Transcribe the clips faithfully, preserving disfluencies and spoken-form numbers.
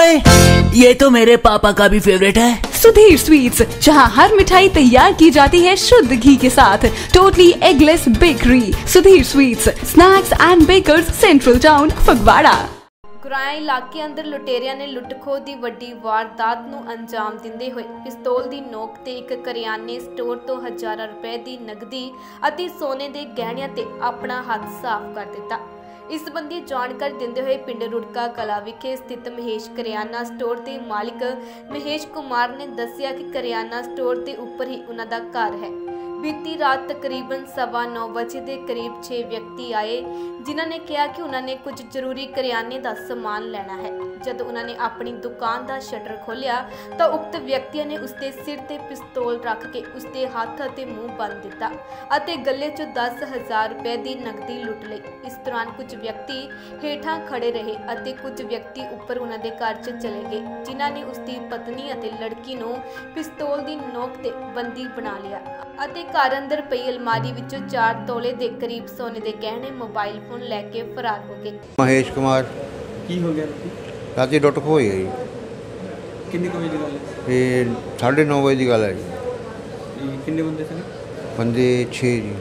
ओए, ये तो मेरे पापा का भी फेवरेट है। सुधीर स्वीट्स, जहां हर मिठाई तैयार की जाती है शुद्ध घी के साथ। Totally eggless bakery. Sudhir sweets, snacks and bakers, central town, Phagwara. Guraya ਇਲਾਕੇ ਅੰਦਰ ਲੁਟੇਰਿਆਂ ਨੇ ਲੁੱਟ-ਖੋਹ ਦੀ ਵੱਡੀ ਵਾਰਦਾਤ ਨੂੰ ਅੰਜਾਮ ਦਿੰਦੇ ਹੋਏ ਪਿਸਤੌਲ ਦੀ ਨੋਕ ਤੇ ਇੱਕ ਕਰਿਆਨੇ ਸਟੋਰ ਤੋਂ ਹਜ਼ਾਰਾਂ ਰੁਪਏ ਦੀ ਨਕਦੀ ਅਤੇ ਸੋਨੇ ਦੇ ਗਹਿਣਿਆਂ ਤੇ ਆਪਣਾ ਹੱਥ ਸਾਫ਼ ਕਰ ਦਿੱਤਾ। ਇਸ ਸੰਬੰਧੀ ਜਾਣਕਾਰੀ ਦਿੰਦੇ ਹੋਏ ਪਿੰਡ ਰੁੜਕਾ ਕਲਾ ਵਿਖੇ ਸਥਿਤ ਮਹੇਸ਼ ਕਰਿਆਨਾ ਸਟੋਰ ਦੇ ਮਾਲਿਕ ਮਹੇਸ਼ ਕੁਮਾਰ ਨੇ ਦੱਸਿਆ ਕਿ ਕਰਿਆਨਾ ਸਟੋਰ ਦੇ ਉੱਪਰ ਹੀ ਉਹਨਾਂ ਦਾ ਘਰ ਹੈ। बीती रात तकरीबन सवा नौ बजे के करीब छे व्यक्ति आए जिन्होंने कहा कि उन्होंने कुछ जरूरी करियाने का समान लेना है। जब उन्होंने अपनी दुकान का शटर खोलिया तो उक्त व्यक्तियों ने उसके सिर ते पिस्तौल रख के उसके हाथ और मुँह बंद दिता और गले चो दस हजार रुपए की नकदी लुट ली। इस दौरान कुछ व्यक्ति हेठां खड़े रहे और कुछ व्यक्ति उपर उन्होंने घर च चले गए जिन्होंने उसकी पत्नी और लड़की नूं पिस्तौल की नोक ते बंदी बना लिया। घर अंदर पई अलमारी विचों चार तोले दे करीब सोने दे गहने मोबाइल फोन लैके फरार हो गए। महेश कुमार की हो गया राती लुट खो होई है जी। किन्ने क बजे दी गल है? ये साढ़े नौ बजे की गल है जी। ये किन्ने बंदे सी? बंदे छे जी।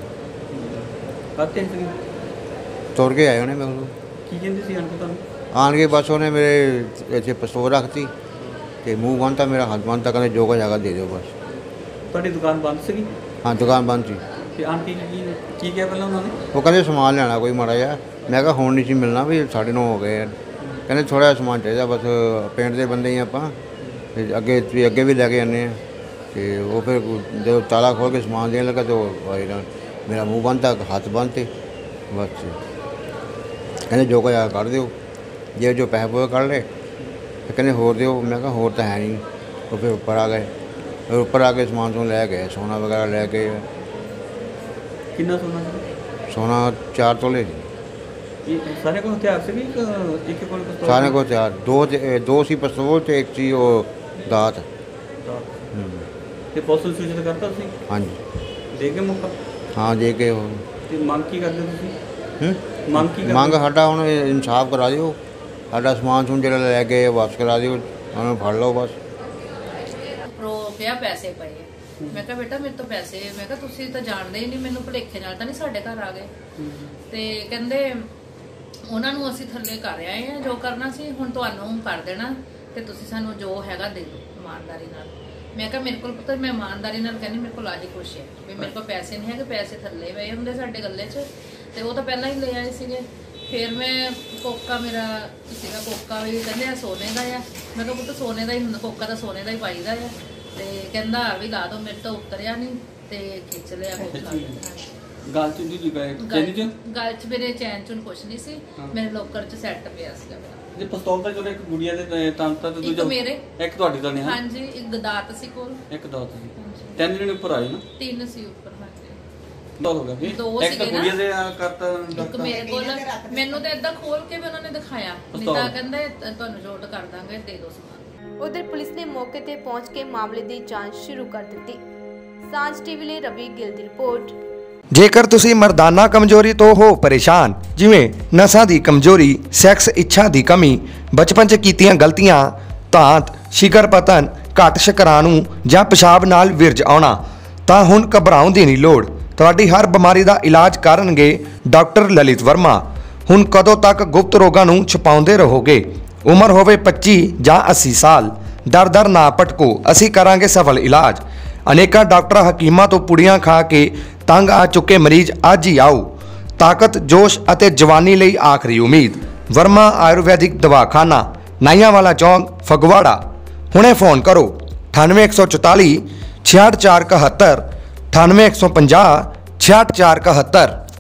काते सी? तुर के आए उन्हें मेरे को। की कहंदे सी आन के तुहानू? आन के बस उन्हें मेरे इत्थे पिस्तौल रखती ते मुँह बंदता, मेरा हाथ बंदता, कहते जो कुछ हैगा दे दो बस। ਤੁਹਾਡੀ ਦੁਕਾਨ ਬੰਦ ਸੀਗੀ? हाँ दुकान बंद थी। ਤੇ ਆਣ ਕੇ ਕੀ ਕੀ ਕਿਹਾ ਪਹਿਲਾਂ ਉਹਨਾਂ ਨੇ? वो कहते समान लेना कोई माड़ा जा। मैं कहा हुण नहीं सी मिलना भी साढ़े नौ हो गए। कहते थोड़ा जिहा समान चाहिए बस, पिंड दे बंदे ही आपां ते अगे तुसीं अगे भी लैके आने ते वो फिर जो ताला खोल के समान देन लगा तो मेरा मुँह बंद था, हाथ बंद थे बस। कहते जो कुछ कढ़ दो, जे जो पैसे पूसे कढ़ ले कहते होर दो। मैं कहा होर तो है नहीं। वो फिर उपर आ गए, फिर ऊपर आके समान समून लै गए, सोना वगैरह लै के। कितना सोना सी? सोना चार तोले जी। ये सारे को हथियार से भी एक कोल पिस्तौल? सारे को हथियार दो दो सी पिस्तौल ते एक सी वो दात। ते पुलिस सूचित करता तुसीं? हाँ जी दे के मौका? हाँ दे के हो। ते मंग की करदे तुसीं? मंग की मंग साडा हुण इंसाफ करा दिओ, साडा समान समून जेह्ड़ा लै गए वापस करा दिओ, उन्हें फड़ लो बस। प्रो क्या पैसे पे? मैं कहा बेटा मेरे तो पैसे, मैं कहा तुसी तो जानते ही नहीं, मैनू भुलेखे नाल तां नहीं साडे घर आ गए। ते कहंदे उन्हां नूं असीं थल्ले कर आए हैं, जो करना सी हुण तुहानूं कर देना ते तुसी सानूं जो हैगा दे दो ईमानदारी नाल। मैं कहा मेरे कोल पुत्तर, मैं ईमानदारी नाल कहनी मेरे कोल आही कुछ है भी मेरे कोल पैसे नहीं है, पैसे थल्ले पए हुंदे साडे गल्ले च ते वो तो पहलां ही ले आए सीगे। फिर मैं कोका मेरा सीगा, कोका भी कहंदे सोने का है। मैं कहा पुत्त सोने का ही हुंदा, कोका तो सोने का ही पाईदा है। ते कहंदा भी ला दो, मेरे तो उतरिया नहीं ते खिच लिया कोका। गल च जी गए चैन च? गल च मेरे चैन चुन कुछ नहीं सी, मेरे लोकर च सैट पिया सीगा मेरा। जे पिस्तौल ਤਾਂ ਜਿਹੜੇ ਇੱਕ ਗੁੜੀਆ ਦੇ ਤੰਤ ਤੇ ਦੂਜਾ ਮੇਰੇ ਇੱਕ ਤੁਹਾਡੀ ਤਾਂ ਨਹੀਂ? ਹਾਂਜੀ ਇੱਕ ਦਾਤ ਸੀ ਕੋਲ, ਇੱਕ ਦਾਤ ਸੀ। ਤਿੰਨ ਜਣੇ ਉੱਪਰ ਆਏ ਨਾ? ਤਿੰਨ ਸੀ ਉੱਪਰ। ਹਾਂਜੀ ਦੋ ਹੋ ਗਏ। ਇੱਕ ਤਾਂ ਗੁੜੀਆ ਦੇ ਕਰਤਾ, ਇੱਕ ਮੇਰੇ ਕੋਲ। ਮੈਨੂੰ ਤਾਂ ਇਦਾਂ ਖੋਲ ਕੇ ਵੀ ਉਹਨਾਂ ਨੇ ਦਿਖਾਇਆ, ਨਹੀਂ ਤਾਂ ਕਹਿੰਦੇ ਤੁਹਾਨੂੰ ਜੋੜ ਕਰ ਦਾਂਗੇ, ਦੇ ਦੋ ਸਮਾਨ। उधर पुलिस ने मौके पर पहुंच के मामले की जांच शुरू कर दी। सांझ टीवी लिए रवि गिल की रिपोर्ट। ਜੇਕਰ ਤੁਸੀਂ ਮਰਦਾਨਾ ਕਮਜ਼ੋਰੀ ਤੋਂ ਹੋ ਪਰੇਸ਼ਾਨ, ਜਿਵੇਂ ਨਸਾਂ ਦੀ ਕਮਜ਼ੋਰੀ, ਸੈਕਸ ਇੱਛਾ ਦੀ ਕਮੀ, ਬਚਪਨ 'ਚ ਕੀਤੀਆਂ ਗਲਤੀਆਂ, ਧਾਤ, ਸ਼ਿਕਰ ਪਤਨ, ਘੱਟ ਸ਼ੁਕਰਾਣੂ ਜਾਂ ਪਿਸ਼ਾਬ ਨਾਲ ਵਿਰਜ ਆਉਣਾ, ਤਾਂ ਹੁਣ ਘਬਰਾਉਣ ਦੀ ਨਹੀਂ ਲੋੜ। ਤੁਹਾਡੀ ਹਰ ਬਿਮਾਰੀ ਦਾ ਇਲਾਜ ਕਰਨਗੇ ਡਾਕਟਰ ਲਲਿਤ ਵਰਮਾ। ਹੁਣ ਕਦੋਂ ਤੱਕ ਗੁਪਤ ਰੋਗਾਂ ਨੂੰ ਛੁਪਾਉਂਦੇ ਰਹੋਗੇ? ਉਮਰ ਹੋਵੇ ਪੱਚੀ ਜਾਂ अस्सी ਸਾਲ, ਦਰ ਦਰ ਨਾ ਭਟਕੋ, ਅਸੀਂ ਕਰਾਂਗੇ ਸਫਲ ਇਲਾਜ। ਅਨੇਕਾਂ ਡਾਕਟਰ ਹਕੀਮਾਂ ਤੋਂ ਪੁੜੀਆਂ ਖਾ ਕੇ ਤੰਗ ਆ ਚੁੱਕੇ ਮਰੀਜ਼ ਅੱਜ ਹੀ ਆਓ। ਤਾਕਤ, ਜੋਸ਼ ਅਤੇ ਜਵਾਨੀ ਲਈ ਆਖਰੀ ਉਮੀਦ। ਵਰਮਾ ਆਯੁਰਵੈਦਿਕ ਦਵਾਖਾਨਾ, ਨਾਈਆਂਵਾਲਾ ਚੌਂਕ, ਫਗਵਾੜਾ। ਹੁਣੇ ਫੋਨ ਕਰੋ ਅਠਾਨਵੇਂ ਇੱਕ ਸੌ ਚੁਤਾਲੀ ਛਿਆਹਠ ਚਾਰ ਇਕਹੱਤਰ, ਅਠਾਨਵੇਂ ਇੱਕ ਸੌ ਪੰਜਾਹ ਛਿਆਹਠ ਚਾਰ ਇਕਹੱਤਰ।